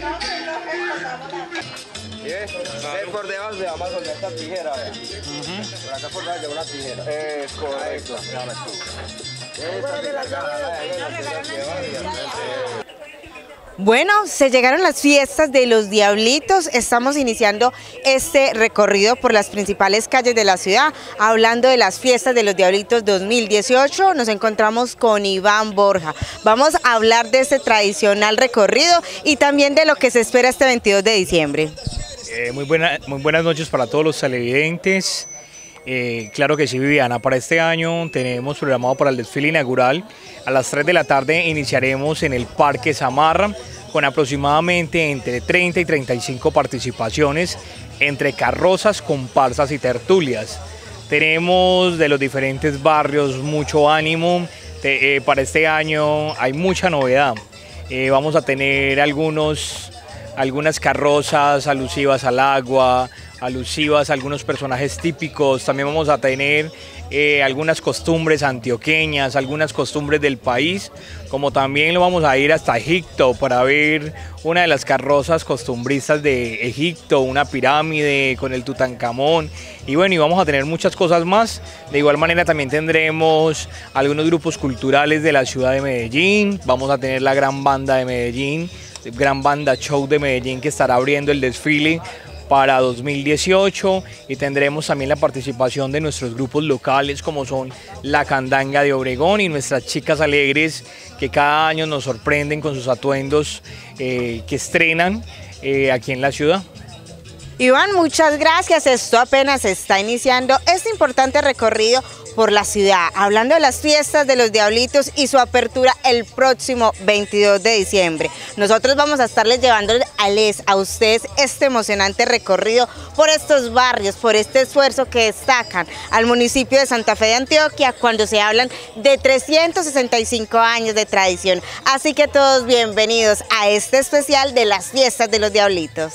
Por debajo le vamos a soltar esta tijera, vea. Por acá por debajo lleva una tijera. Es correcto. Bueno, se llegaron las fiestas de los Diablitos, estamos iniciando este recorrido por las principales calles de la ciudad, hablando de las fiestas de los Diablitos 2018, nos encontramos con Iván Borja. Vamos a hablar de este tradicional recorrido y también de lo que se espera este 22 de diciembre. Muy buenas noches para todos los televidentes. Claro que sí, Viviana, para este año tenemos programado para el desfile inaugural. A las 3 de la tarde iniciaremos en el Parque Samarra con aproximadamente entre 30 y 35 participaciones entre carrozas, comparsas y tertulias. Tenemos de los diferentes barrios mucho ánimo. Para este año hay mucha novedad. Vamos a tener algunas carrozas alusivas al agua, alusivas a algunos personajes típicos. También vamos a tener algunas costumbres antioqueñas, algunas costumbres del país, como también lo vamos a ir hasta Egipto para ver una de las carrozas costumbristas de Egipto, una pirámide con el Tutankamón, y bueno, y vamos a tener muchas cosas más. De igual manera también tendremos algunos grupos culturales de la ciudad de Medellín, vamos a tener la Gran Banda de Medellín, Gran Banda Show de Medellín, que estará abriendo el desfile para 2018, y tendremos también la participación de nuestros grupos locales como son la Candanga de Obregón y nuestras chicas alegres, que cada año nos sorprenden con sus atuendos que estrenan aquí en la ciudad. Iván, muchas gracias. Esto apenas está iniciando este importante recorrido por la ciudad, hablando de las fiestas de los Diablitos y su apertura el próximo 22 de diciembre. Nosotros vamos a estarles llevando a ustedes este emocionante recorrido por estos barrios, por este esfuerzo que destacan al municipio de Santa Fe de Antioquia cuando se hablan de 365 años de tradición. Así que todos bienvenidos a este especial de las fiestas de los Diablitos.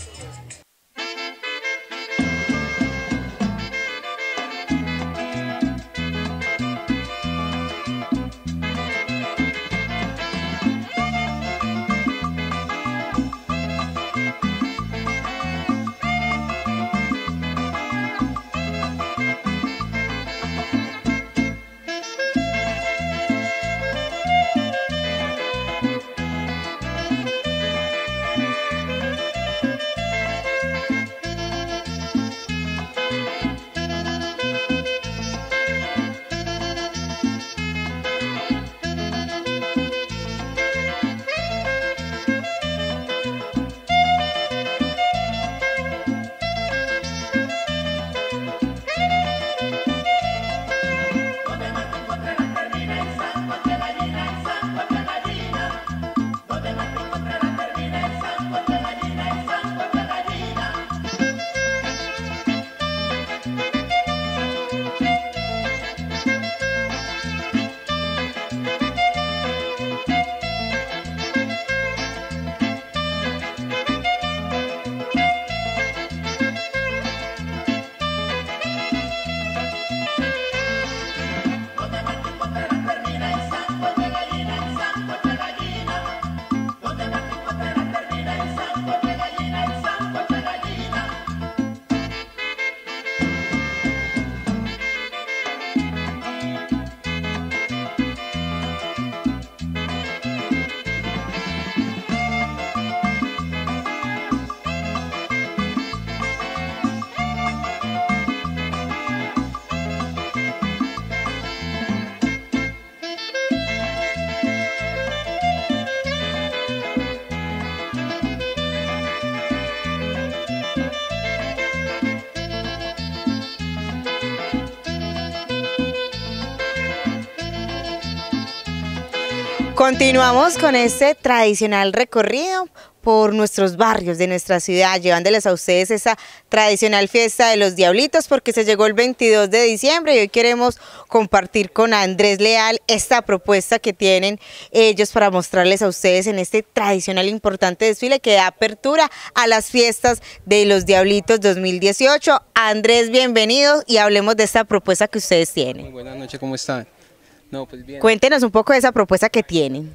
Continuamos con este tradicional recorrido por nuestros barrios de nuestra ciudad, llevándoles a ustedes esa tradicional fiesta de los Diablitos, porque se llegó el 22 de diciembre y hoy queremos compartir con Andrés Leal esta propuesta que tienen ellos para mostrarles a ustedes en este tradicional importante desfile que da apertura a las fiestas de los Diablitos 2018. Andrés, bienvenido y hablemos de esta propuesta que ustedes tienen. Muy buenas noches, ¿cómo están? No, pues bien. Cuéntenos un poco de esa propuesta que tienen.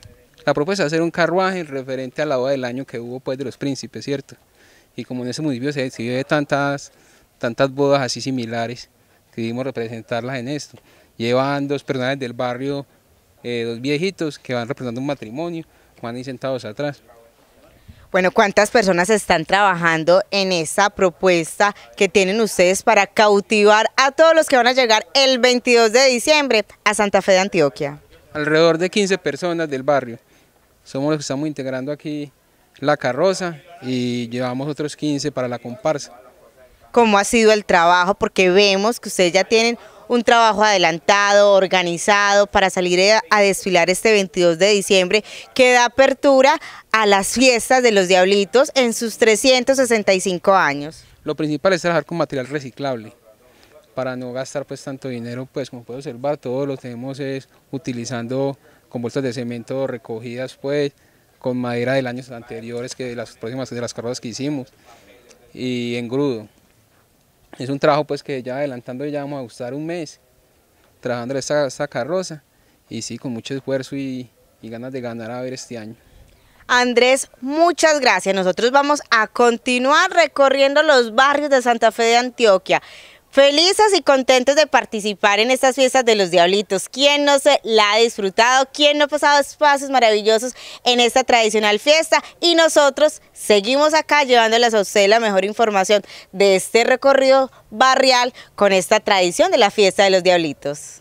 La propuesta es hacer un carruaje referente a la boda del año que hubo pues de los príncipes, ¿cierto? Y como en ese municipio se ve tantas bodas así similares, decidimos representarlas en esto. Llevan dos personajes del barrio, dos viejitos que van representando un matrimonio, van ahí sentados atrás. Bueno, ¿cuántas personas están trabajando en esta propuesta que tienen ustedes para cautivar a todos los que van a llegar el 22 de diciembre a Santa Fe de Antioquia? Alrededor de 15 personas del barrio. Somos los que estamos integrando aquí la carroza y llevamos otros 15 para la comparsa. ¿Cómo ha sido el trabajo? Porque vemos que ustedes ya tienen un trabajo adelantado, organizado para salir a desfilar este 22 de diciembre que da apertura a las fiestas de los Diablitos en sus 365 años. Lo principal es trabajar con material reciclable para no gastar pues tanto dinero, pues como puede observar todo lo tenemos es utilizando con bolsas de cemento recogidas pues con madera de años anteriores que de las carrozas que hicimos y engrudo. Es un trabajo pues que ya adelantando ya vamos a estar un mes trabajando esta carroza y sí, con mucho esfuerzo y ganas de ganar a ver este año. Andrés, muchas gracias. Nosotros vamos a continuar recorriendo los barrios de Santa Fe de Antioquia. Felices y contentos de participar en estas fiestas de los Diablitos. ¿Quién no se la ha disfrutado? ¿Quién no ha pasado espacios maravillosos en esta tradicional fiesta? Y nosotros seguimos acá llevándoles a ustedes la mejor información de este recorrido barrial con esta tradición de la fiesta de los Diablitos.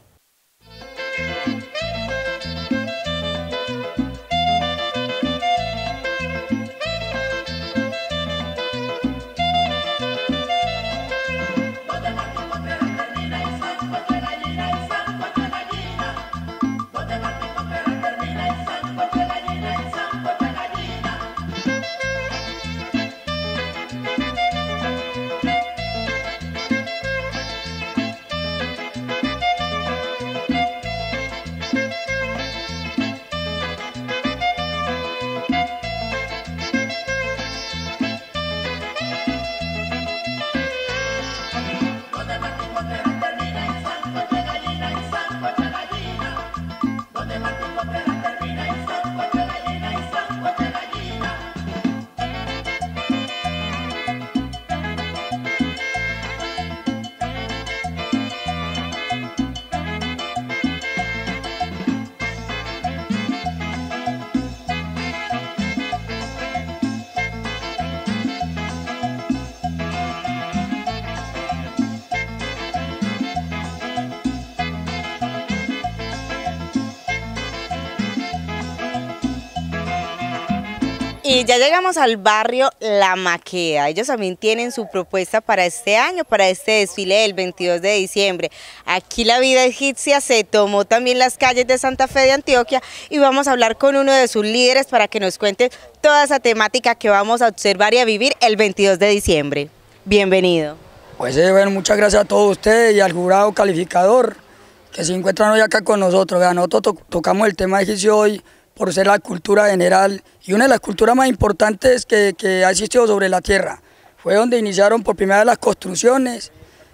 Y ya llegamos al barrio La Maqueda. Ellos también tienen su propuesta para este año, para este desfile del 22 de diciembre. Aquí la vida egipcia se tomó también las calles de Santa Fe de Antioquia y vamos a hablar con uno de sus líderes para que nos cuente toda esa temática que vamos a observar y a vivir el 22 de diciembre. Bienvenido. Pues bueno, muchas gracias a todos ustedes y al jurado calificador que se encuentran hoy acá con nosotros. Vean, nosotros tocamos el tema egipcio hoy por ser la cultura general y una de las culturas más importantes que ha existido sobre la tierra. Fue donde iniciaron por primera vez las construcciones,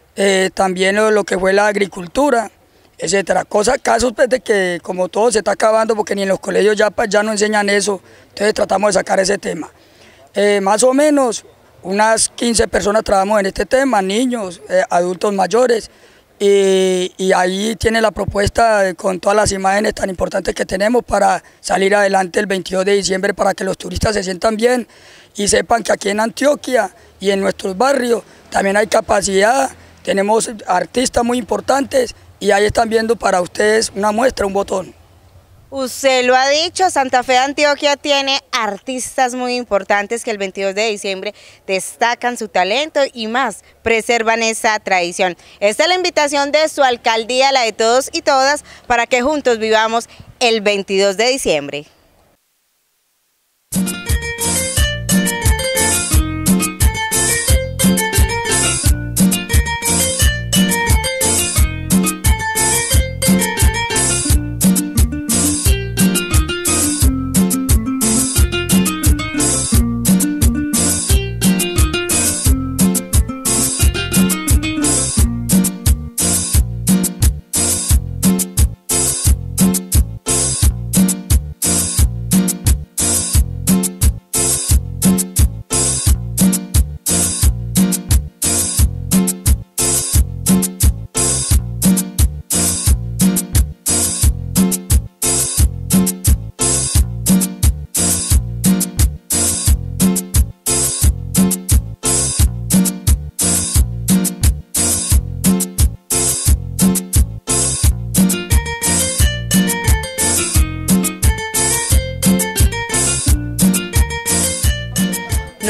también lo que fue la agricultura, etcétera. Casos pues, de que como todo se está acabando porque ni en los colegios ya no enseñan eso, entonces tratamos de sacar ese tema. Más o menos unas 15 personas trabajamos en este tema, niños, adultos mayores, y ahí tiene la propuesta con todas las imágenes tan importantes que tenemos para salir adelante el 22 de diciembre para que los turistas se sientan bien y sepan que aquí en Antioquia y en nuestros barrios también hay capacidad, tenemos artistas muy importantes y ahí están viendo para ustedes una muestra, un botón. Usted lo ha dicho, Santa Fe de Antioquia tiene artistas muy importantes que el 22 de diciembre destacan su talento y más, preservan esa tradición. Esta es la invitación de su alcaldía, la de todos y todas, para que juntos vivamos el 22 de diciembre.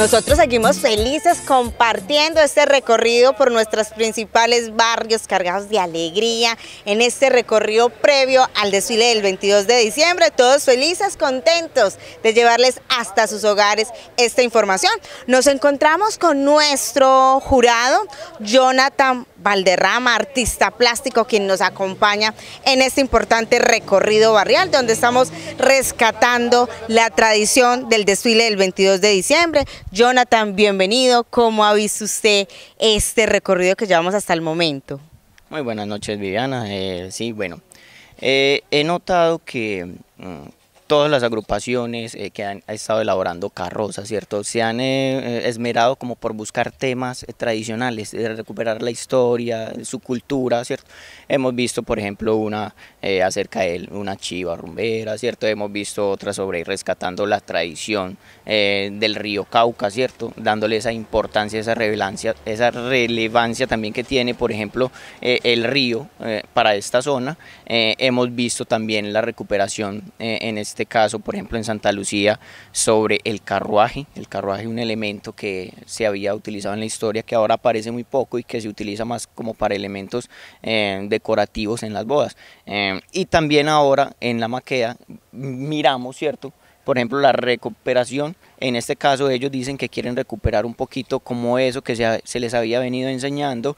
Nosotros seguimos felices compartiendo este recorrido por nuestros principales barrios cargados de alegría, en este recorrido previo al desfile del 22 de diciembre, todos felices, contentos de llevarles hasta sus hogares esta información. Nos encontramos con nuestro jurado, Jonathan Valderrama, artista plástico, quien nos acompaña en este importante recorrido barrial, donde estamos rescatando la tradición del desfile del 22 de diciembre. Jonathan, bienvenido. ¿Cómo ha visto usted este recorrido que llevamos hasta el momento? Muy buenas noches, Viviana. Sí, bueno, he notado que todas las agrupaciones que han estado elaborando carrozas, ¿cierto? Se han esmerado como por buscar temas tradicionales, de recuperar la historia, su cultura, ¿cierto? Hemos visto, por ejemplo, una acerca de una chiva rumbera, ¿cierto? Hemos visto otra sobre rescatando la tradición del río Cauca, ¿cierto? Dándole esa importancia, esa relevancia también que tiene, por ejemplo, el río para esta zona. Hemos visto también la recuperación en este caso, por ejemplo, en Santa Lucía, sobre el carruaje, un elemento que se había utilizado en la historia, que ahora aparece muy poco y que se utiliza más como para elementos decorativos en las bodas. Y también ahora en la maqueta miramos, ¿cierto?, por ejemplo, la recuperación. En este caso ellos dicen que quieren recuperar un poquito como eso que se les había venido enseñando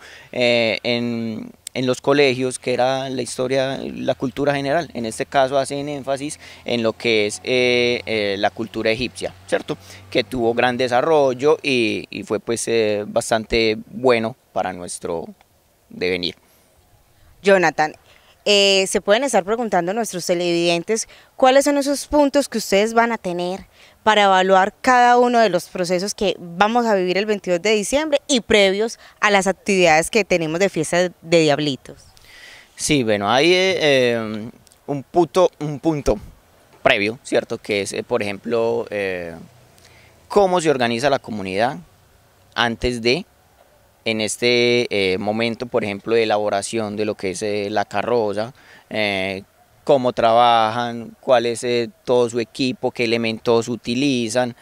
en los colegios, que era la historia, la cultura general. En este caso hacen énfasis en lo que es la cultura egipcia, ¿cierto?, que tuvo gran desarrollo y fue pues bastante bueno para nuestro devenir. Jonathan, se pueden estar preguntando nuestros televidentes cuáles son esos puntos que ustedes van a tener para evaluar cada uno de los procesos que vamos a vivir el 22 de diciembre y previos a las actividades que tenemos de fiesta de Diablitos. Sí, bueno, hay un punto previo, ¿cierto?, que es, por ejemplo, cómo se organiza la comunidad antes de, en este momento, por ejemplo, de elaboración de lo que es la carroza, cómo trabajan, cuál es todo su equipo, qué elementos utilizan,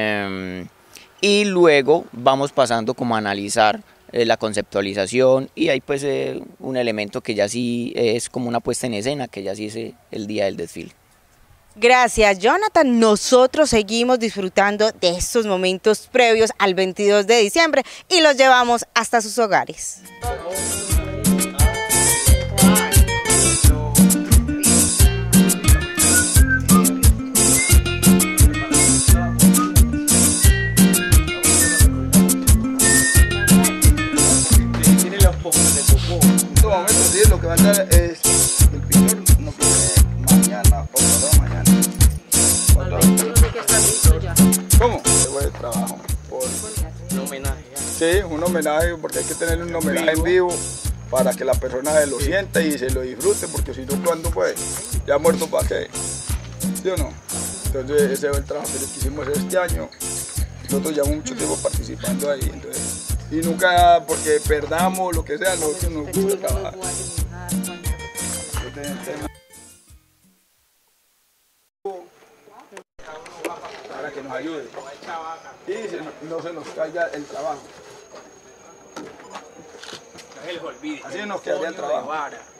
y luego vamos pasando como a analizar la conceptualización, y hay pues un elemento que ya sí es como una puesta en escena, que ya sí es el día del desfile. Gracias, Jonathan. Nosotros seguimos disfrutando de estos momentos previos al 22 de diciembre y los llevamos hasta sus hogares. Lo que va a dar es el pintor, no tiene mañana o pasado mañana. ¿Cómo? Se fue de trabajo. Por un homenaje. Sí, un homenaje, porque hay que tener un homenaje en vivo para que la persona se lo sienta y se lo disfrute, porque si no, ¿cuándo puede? Ya muerto, ¿para qué? ¿Sí o no? Entonces ese fue el trabajo que hicimos este año. Nosotros llevamos mucho tiempo participando ahí, entonces, y nunca, porque perdamos lo que sea, nosotros nos gusta trabajar. Para que nos ayude y no se nos caiga el trabajo. Así nos quedaría el trabajo.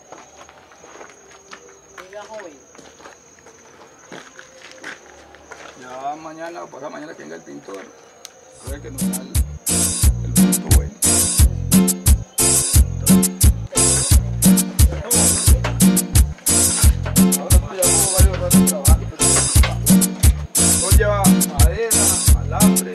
Ya mañana o pasado mañana que venga el pintor, a ver que nos da el punto bueno. Ahora pues llevamos varios ratos trabajando. Nos lleva madera, alambre.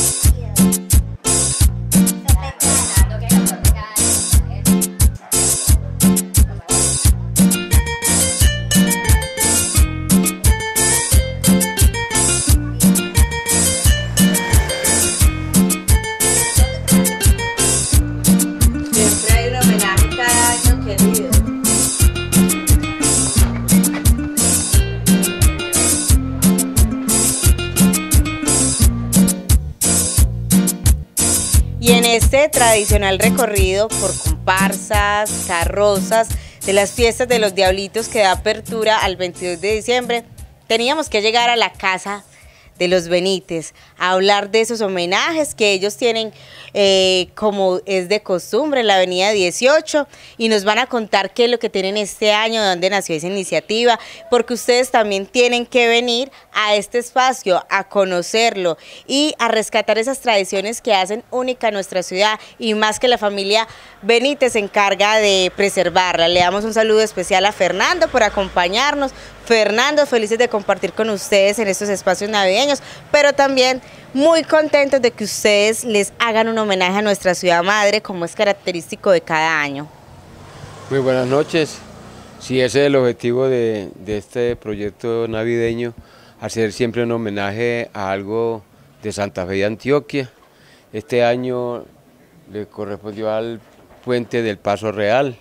Y en este tradicional recorrido por comparsas, carrozas de las fiestas de los Diablitos que da apertura al 22 de diciembre, teníamos que llegar a la casa de los Benítez, a hablar de esos homenajes que ellos tienen como es de costumbre en la avenida 18 y nos van a contar qué es lo que tienen este año, de dónde nació esa iniciativa, porque ustedes también tienen que venir a este espacio a conocerlo y a rescatar esas tradiciones que hacen única nuestra ciudad y más que la familia Benítez se encarga de preservarla. Le damos un saludo especial a Fernando por acompañarnos. Fernando, felices de compartir con ustedes en estos espacios navideños, pero también muy contentos de que ustedes les hagan un homenaje a nuestra ciudad madre, como es característico de cada año. Muy buenas noches. Sí, ese es el objetivo de este proyecto navideño, hacer siempre un homenaje a algo de Santa Fe de Antioquia. Este año le correspondió al puente del Paso Real.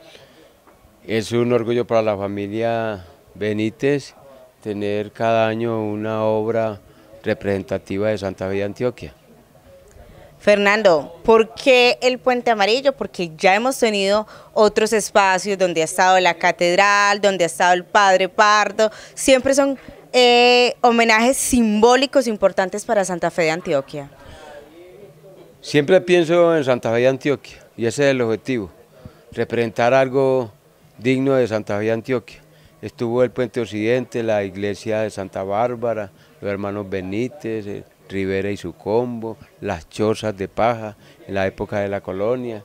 Es un orgullo para la familia Benítez tener cada año una obra representativa de Santa Fe de Antioquia. Fernando, ¿por qué el Puente Amarillo? Porque ya hemos tenido otros espacios donde ha estado la catedral, donde ha estado el Padre Pardo, siempre son homenajes simbólicos importantes para Santa Fe de Antioquia. Siempre pienso en Santa Fe de Antioquia y ese es el objetivo, representar algo digno de Santa Fe de Antioquia. Estuvo el Puente Occidente, la iglesia de Santa Bárbara, los hermanos Benítez, Rivera y su combo, las chozas de paja en la época de la colonia.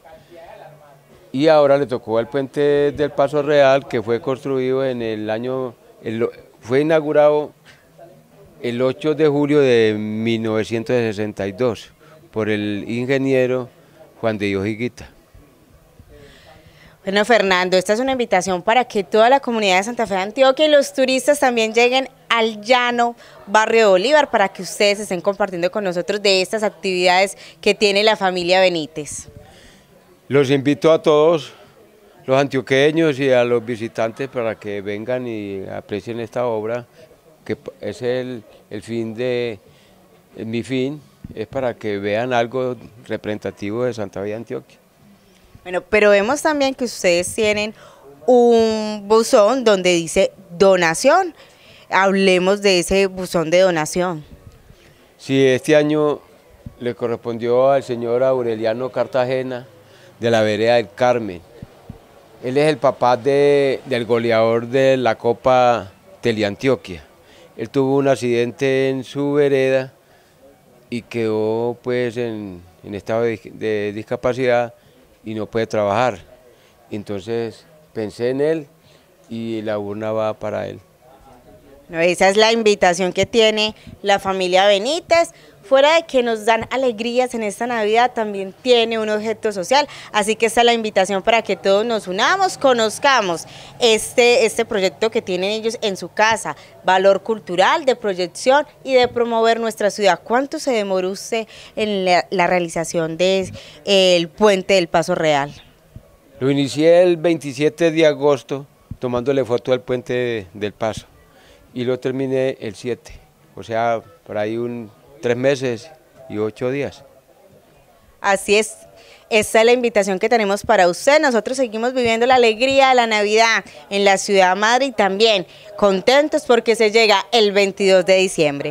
Y ahora le tocó al Puente del Paso Real, que fue construido en el año, fue inaugurado el 8 de julio de 1962 por el ingeniero Juan de Dios Higuita. Bueno, Fernando, esta es una invitación para que toda la comunidad de Santa Fe de Antioquia y los turistas también lleguen al llano barrio de Bolívar para que ustedes estén compartiendo con nosotros de estas actividades que tiene la familia Benítez. Los invito a todos los antioqueños y a los visitantes para que vengan y aprecien esta obra, que es el fin de, mi fin, es para que vean algo representativo de Santa Fe de Antioquia. Bueno, pero vemos también que ustedes tienen un buzón donde dice donación. Hablemos de ese buzón de donación. Sí, este año le correspondió al señor Aureliano Cartagena de la vereda del Carmen. Él es el papá del goleador de la Copa Teleantioquia. Él tuvo un accidente en su vereda y quedó pues en estado de discapacidad y no puede trabajar. Entonces pensé en él y la urna va para él. No, esa es la invitación que tiene la familia Benítez. Fuera de que nos dan alegrías en esta Navidad, también tiene un objeto social. Así que esta es la invitación para que todos nos unamos, conozcamos este proyecto que tienen ellos en su casa, valor cultural, de proyección y de promover nuestra ciudad. ¿Cuánto se demoró usted en la realización del Puente del Paso Real? Lo inicié el 27 de agosto tomándole foto al Puente del Paso y lo terminé el 7, o sea, por ahí 3 meses y 8 días. Así es, esta es la invitación que tenemos para usted. Nosotros seguimos viviendo la alegría de la Navidad en la ciudad madre y también contentos porque se llega el 22 de diciembre.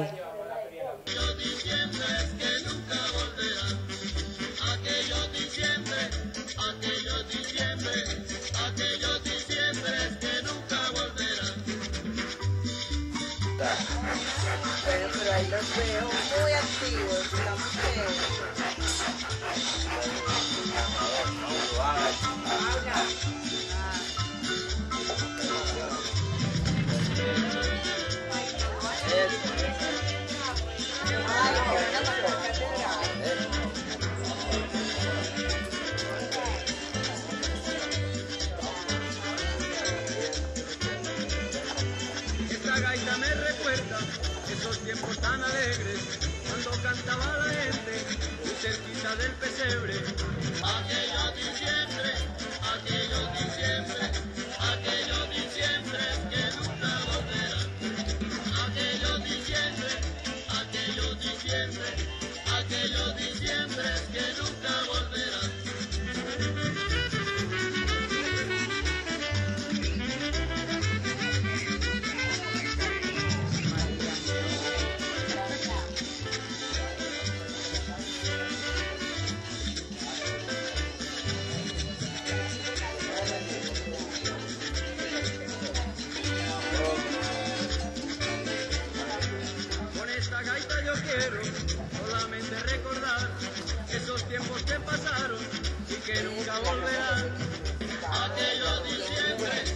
Bueno, pero ahí los veo muy activos, digamos Esta gaita me recuerda esos tiempos tan alegres cuando cantaba la gente muy cerquita del pesebre. Aquellos diciembre, aquellos diciembre, aquellos diciembre que nunca volverán. Aquellos diciembre, aquellos diciembre, aquellos diciembre que nunca volverán. quiero solamente recordar esos tiempos que pasaron y que nunca volverán. Aquellos diciembre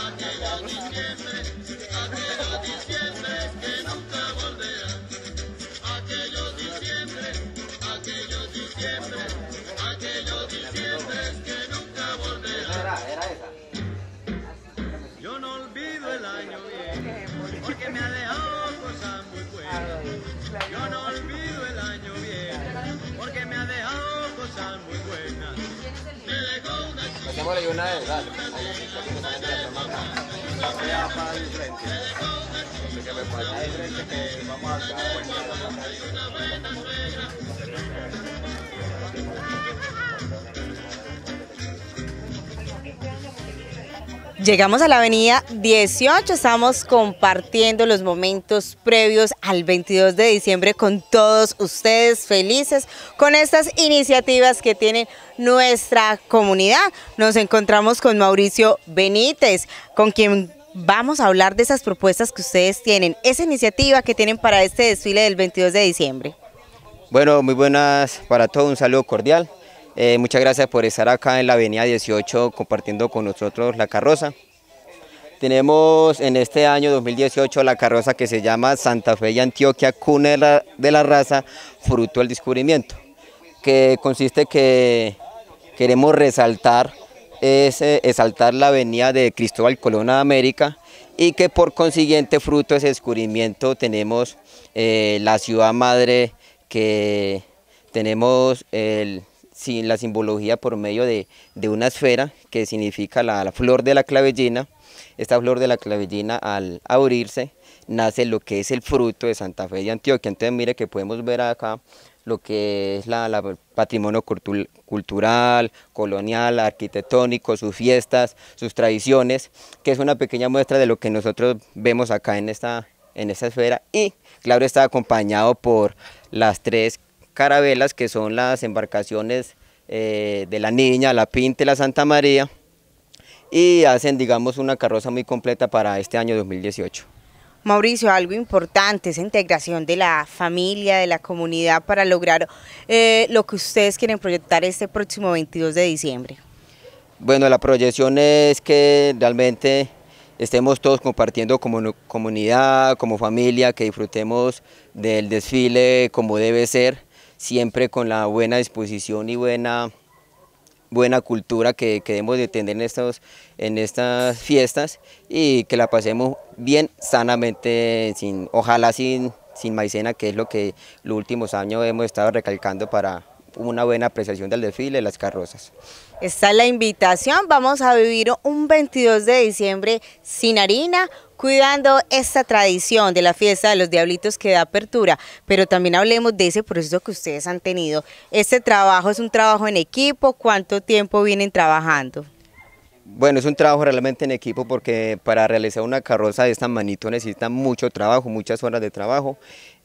que nunca volverán. Aquellos diciembre que nunca volverán. Yo no olvido el año viejo, porque me ha dejado cosas muy buenas. Yo no olvido el año viejo, porque me ha dejado cosas muy buenas. Me dejó una chica. Hacémosle una vez, dale. Llegamos a la avenida 18, estamos compartiendo los momentos previos al 22 de diciembre con todos ustedes, felices con estas iniciativas que tiene nuestra comunidad. Nos encontramos con Mauricio Benítez, con quien vamos a hablar de esas propuestas que ustedes tienen, esa iniciativa que tienen para este desfile del 22 de diciembre. Bueno, muy buenas para todos, un saludo cordial. Muchas gracias por estar acá en la avenida 18 compartiendo con nosotros la carroza. Tenemos en este año 2018 la carroza que se llama Santa Fe y Antioquia, cuna de la raza, fruto del descubrimiento, que consiste que queremos resaltar, exaltar la venida de Cristóbal Colón a América y que por consiguiente fruto de ese descubrimiento tenemos la ciudad madre, que tenemos la simbología por medio de una esfera que significa la flor de la clavellina. Esta flor de la clavellina al abrirse nace lo que es el fruto de Santa Fe de Antioquia. Entonces mire que podemos ver acá lo que es el patrimonio cultural, colonial, arquitectónico, sus fiestas, sus tradiciones, que es una pequeña muestra de lo que nosotros vemos acá en esta esfera, y claro está acompañado por las tres carabelas que son las embarcaciones de la Niña, la Pinta y la Santa María, y hacen, digamos, una carroza muy completa para este año 2018. Mauricio, algo importante, esa integración de la familia, de la comunidad para lograr lo que ustedes quieren proyectar este próximo 22 de diciembre. Bueno, la proyección es que realmente estemos todos compartiendo como comunidad, como familia, que disfrutemos del desfile como debe ser, siempre con la buena disposición y buena cultura que debemos de tener en estas fiestas, y que la pasemos bien, sanamente, ojalá sin maicena, que es lo que los últimos años hemos estado recalcando para una buena apreciación del desfile de las carrozas. Esta es la invitación, vamos a vivir un 22 de diciembre sin harina, cuidando esta tradición de la fiesta de los diablitos que da apertura, pero también hablemos de ese proceso que ustedes han tenido. Este trabajo es un trabajo en equipo, ¿cuánto tiempo vienen trabajando? Bueno, es un trabajo realmente en equipo, porque para realizar una carroza de esta magnitud necesita mucho trabajo, muchas horas de trabajo.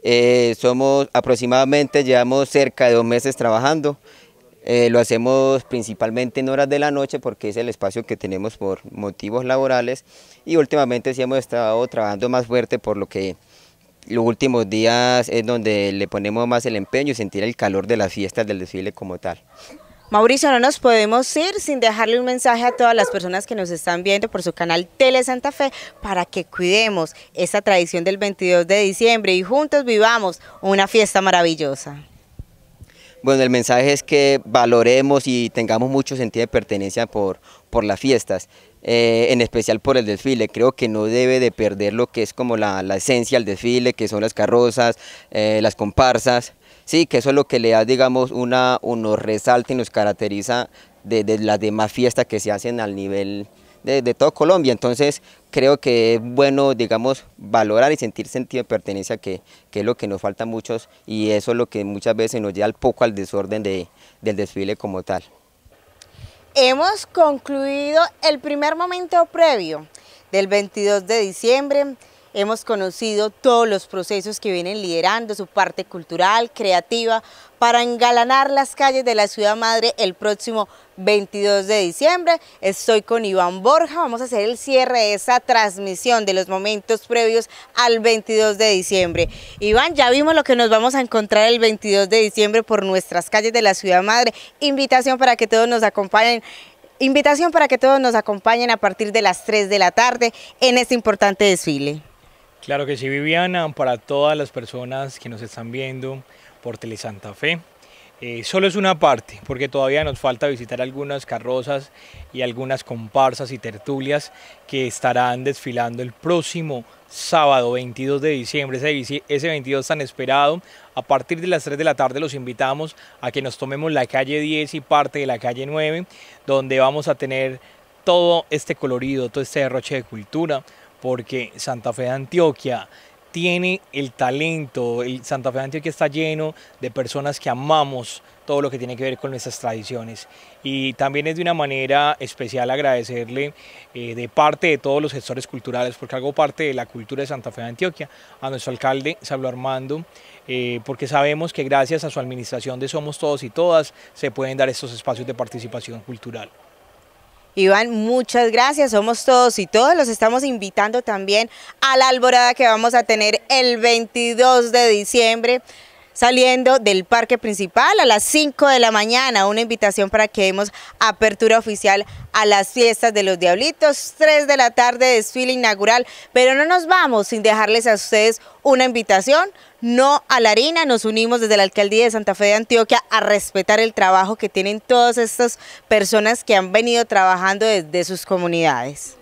Somos aproximadamente, llevamos cerca de 2 meses trabajando. Lo hacemos principalmente en horas de la noche porque es el espacio que tenemos por motivos laborales, y últimamente sí hemos estado trabajando más fuerte, por lo que los últimos días es donde le ponemos más el empeño y sentir el calor de las fiestas del desfile como tal. Mauricio, no nos podemos ir sin dejarle un mensaje a todas las personas que nos están viendo por su canal Tele Santa Fe para que cuidemos esta tradición del 22 de diciembre y juntos vivamos una fiesta maravillosa. Bueno, el mensaje es que valoremos y tengamos mucho sentido de pertenencia por las fiestas, en especial por el desfile. Creo que no debe de perder lo que es como la esencia del desfile, que son las carrozas, las comparsas, sí, que eso es lo que le da, digamos, nos resalta y nos caracteriza de las demás fiestas que se hacen al nivel de todo Colombia. Entonces creo que es bueno, digamos, valorar y sentir sentido de pertenencia, que es lo que nos falta a muchos, y eso es lo que muchas veces nos lleva un poco al desorden del desfile como tal. Hemos concluido el primer momento previo del 22 de diciembre. hemos conocido todos los procesos que vienen liderando, su parte cultural, creativa, para engalanar las calles de la ciudad madre el próximo 22 de diciembre. Estoy con Iván Borja, vamos a hacer el cierre de esa transmisión de los momentos previos al 22 de diciembre. Iván, ya vimos lo que nos vamos a encontrar el 22 de diciembre por nuestras calles de la ciudad madre. Invitación para que todos nos acompañen. Invitación para que todos nos acompañen a partir de las 3 de la tarde en este importante desfile. Claro que sí, Viviana, para todas las personas que nos están viendo por Tele Santa Fe. Solo es una parte, porque todavía nos falta visitar algunas carrozas y algunas comparsas y tertulias que estarán desfilando el próximo sábado 22 de diciembre, ese 22 tan esperado. A partir de las 3 de la tarde los invitamos a que nos tomemos la calle 10 y parte de la calle 9, donde vamos a tener todo este colorido, todo este derroche de cultura, porque Santa Fe de Antioquia tiene el talento, Santa Fe de Antioquia está lleno de personas que amamos todo lo que tiene que ver con nuestras tradiciones. Y también es de una manera especial agradecerle de parte de todos los gestores culturales, porque hago parte de la cultura de Santa Fe de Antioquia, a nuestro alcalde Saulo Armando, porque sabemos que gracias a su administración de Somos Todos y Todas se pueden dar estos espacios de participación cultural. Iván, muchas gracias, Somos Todos y Todas, los estamos invitando también a la alborada que vamos a tener el 22 de diciembre, saliendo del parque principal a las 5 de la mañana, una invitación para que demos apertura oficial a las fiestas de los Diablitos, 3 de la tarde desfile inaugural, pero no nos vamos sin dejarles a ustedes una invitación, no a la harina. Nos unimos desde la Alcaldía de Santa Fe de Antioquia a respetar el trabajo que tienen todas estas personas que han venido trabajando desde sus comunidades.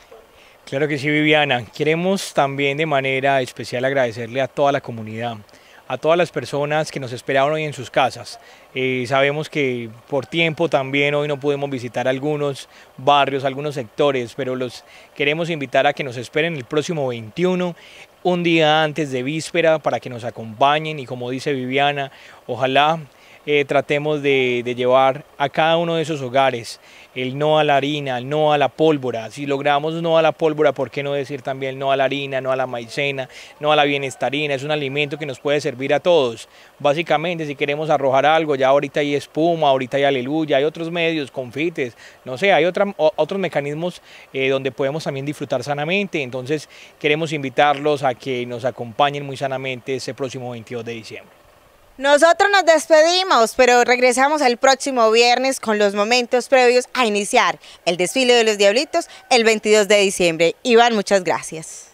Claro que sí, Viviana, queremos también de manera especial agradecerle a toda la comunidad, a todas las personas que nos esperaron hoy en sus casas. Sabemos que por tiempo también hoy no pudimos visitar algunos barrios, algunos sectores, pero los queremos invitar a que nos esperen el próximo 21, un día antes de víspera, para que nos acompañen y, como dice Viviana, ojalá tratemos de llevar a cada uno de esos hogares el no a la harina, el no a la pólvora. Si logramos no a la pólvora, ¿por qué no decir también no a la harina, no a la maicena, no a la bienestarina? Es un alimento que nos puede servir a todos. Básicamente, si queremos arrojar algo, ya ahorita hay espuma, ahorita hay aleluya, hay otros medios, confites, no sé, hay otros mecanismos donde podemos también disfrutar sanamente. Entonces, queremos invitarlos a que nos acompañen muy sanamente ese próximo 22 de diciembre. Nosotros nos despedimos, pero regresamos el próximo viernes con los momentos previos a iniciar el desfile de los Diablitos el 22 de diciembre. Iván, muchas gracias.